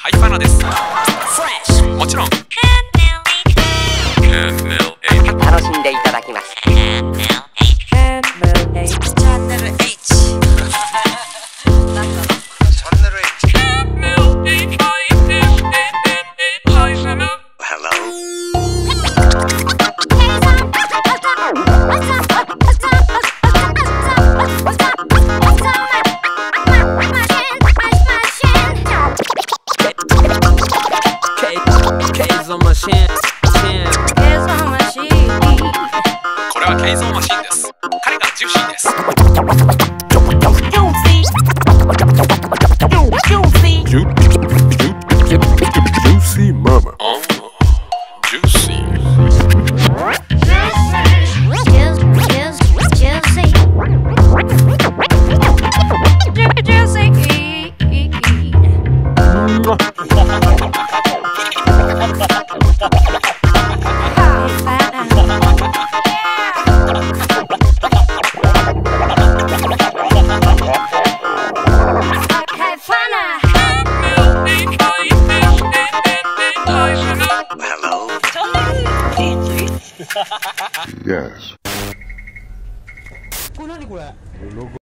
ハイパナです。もちろん楽しんでいただきます。チャンネル H これはケイゾーマシンです。彼がジューシーです。 Juicy mama. Juicy. Yes.